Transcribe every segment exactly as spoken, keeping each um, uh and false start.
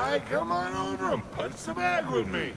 right, come on over and punch the bag with me.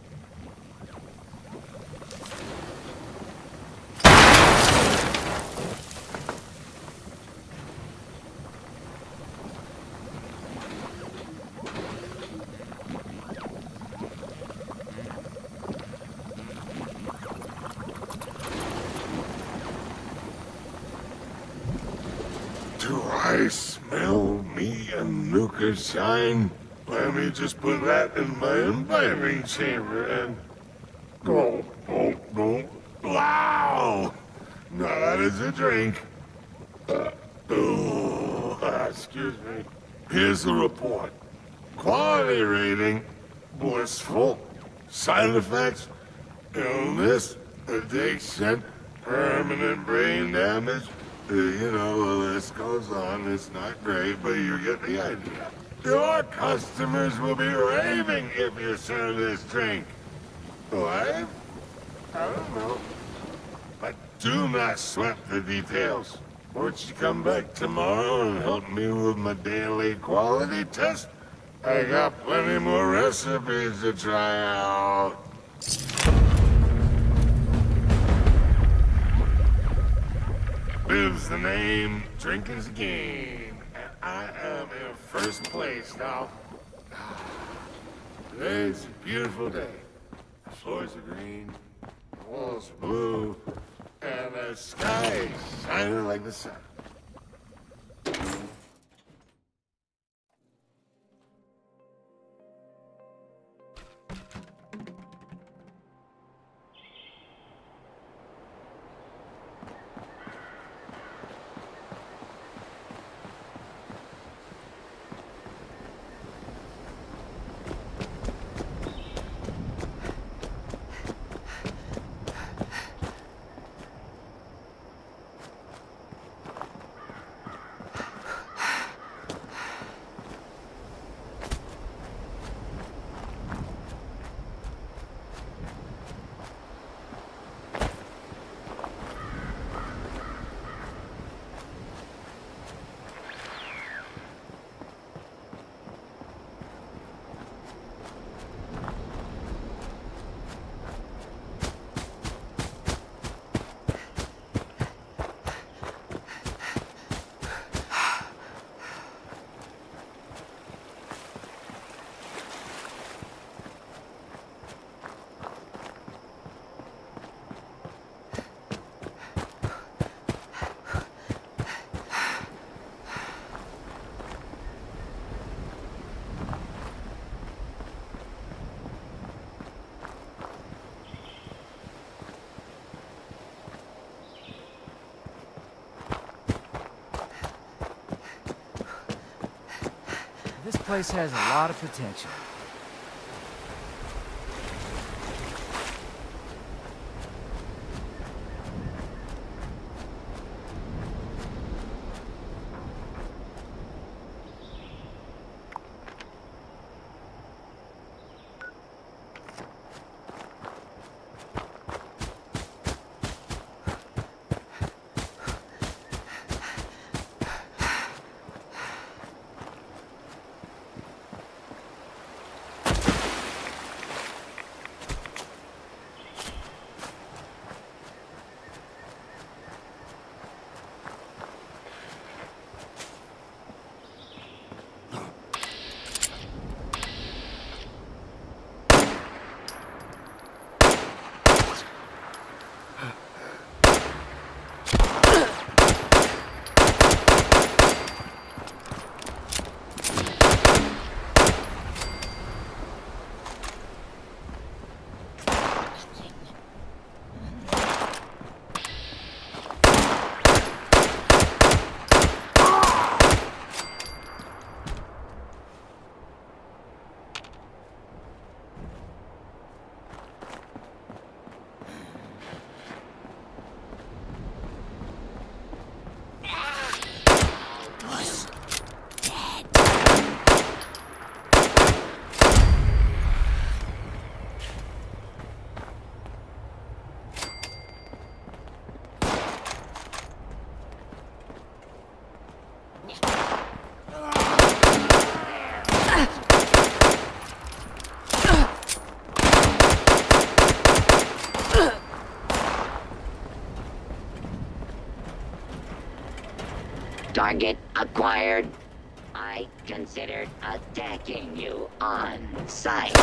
Do I smell me a nuka shine? Let me just put that in my imbibing chamber and... Oh, oh, oh, wow! Now that is a drink. Uh, oh, excuse me. Here's the report. Quality rating, blissful. Side effects, illness, addiction, permanent brain damage. Uh, you know, the list goes on. It's not great, but you get the idea. Your customers will be raving if you serve this drink. What? I don't know. But do not sweat the details. Won't you come back tomorrow and help me with my daily quality test? I got plenty more recipes to try out. Live's the name, drinking's the game, and I am in first place now. Today's a beautiful day. The floors are green, the walls are blue, and the sky is shining like the sun. This place has a lot of potential. Target acquired. I considered attacking you on sight.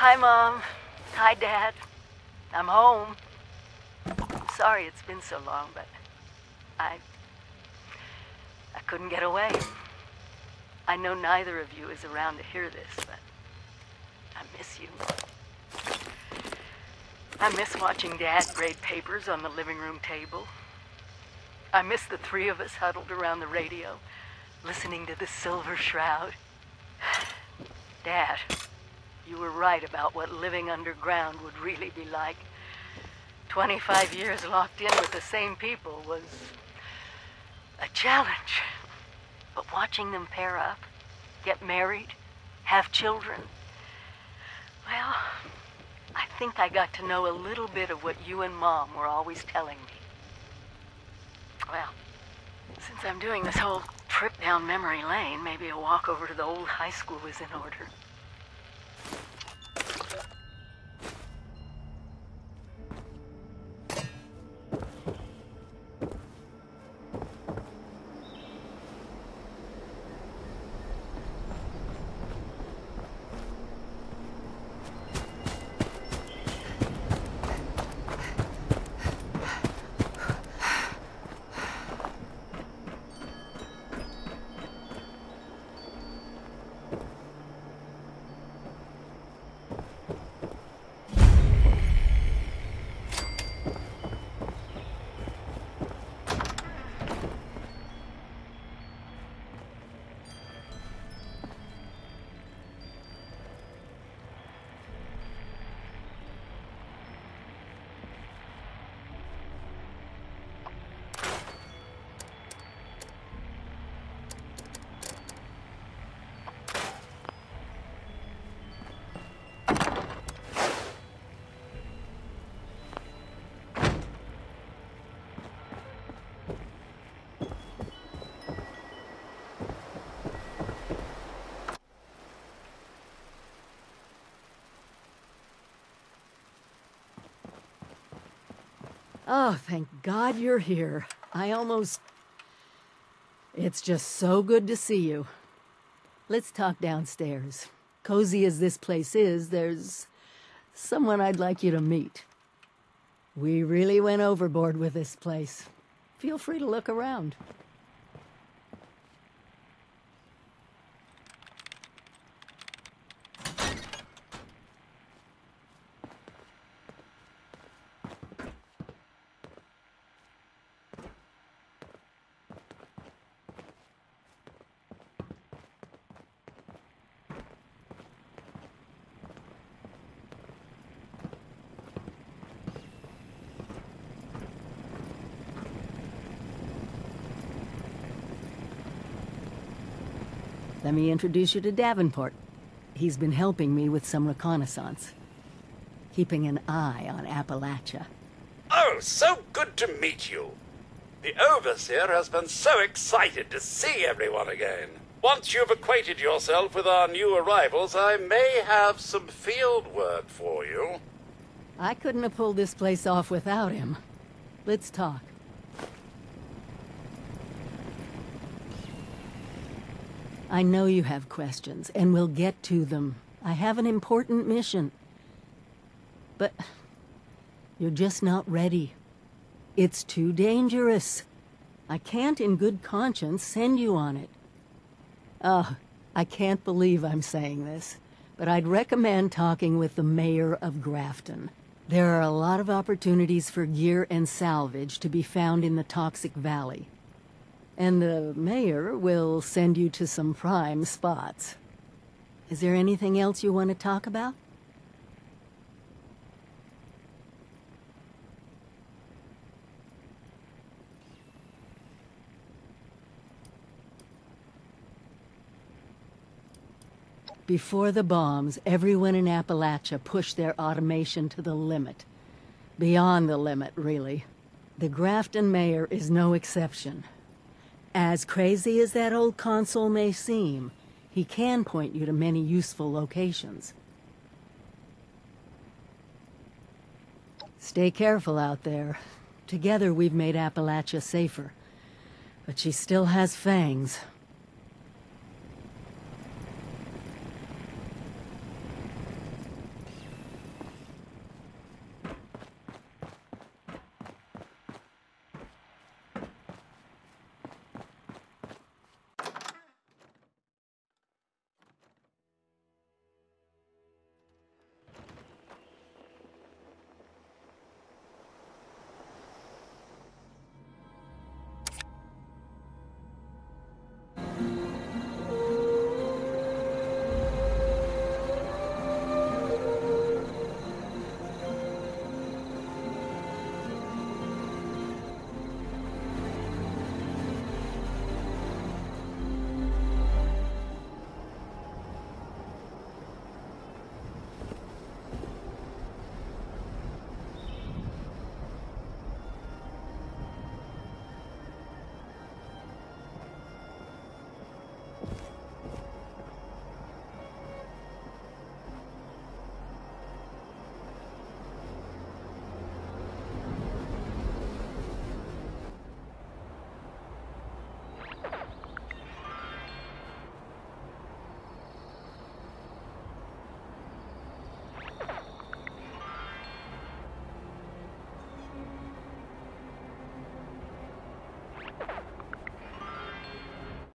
Hi, Mom. Hi, Dad. I'm home. Sorry it's been so long, but I... I couldn't get away. I know neither of you is around to hear this, but I miss you. I miss watching Dad grade papers on the living room table. I miss the three of us huddled around the radio, listening to the Silver Shroud. Dad, you were right about what living underground would really be like. twenty-five years locked in with the same people was a challenge. But watching them pair up, get married, have children, well, I think I got to know a little bit of what you and Mom were always telling me. Well, since I'm doing this whole trip down memory lane, maybe a walk over to the old high school is in order. Oh, thank God you're here. I almost... It's just so good to see you. Let's talk downstairs. Cozy as this place is, there's someone I'd like you to meet. We really went overboard with this place. Feel free to look around. Let me introduce you to Davenport. He's been helping me with some reconnaissance. Keeping an eye on Appalachia. Oh, so good to meet you. The Overseer has been so excited to see everyone again. Once you've acquainted yourself with our new arrivals, I may have some field work for you. I couldn't have pulled this place off without him. Let's talk. I know you have questions, and we'll get to them. I have an important mission. But you're just not ready. It's too dangerous. I can't in good conscience send you on it. Oh, I can't believe I'm saying this, but I'd recommend talking with the mayor of Grafton. There are a lot of opportunities for gear and salvage to be found in the Toxic Valley. And the mayor will send you to some prime spots. Is there anything else you want to talk about? Before the bombs, everyone in Appalachia pushed their automation to the limit. Beyond the limit, really. The Grafton mayor is no exception. As crazy as that old console may seem, he can point you to many useful locations. Stay careful out there. Together we've made Appalachia safer. But she still has fangs.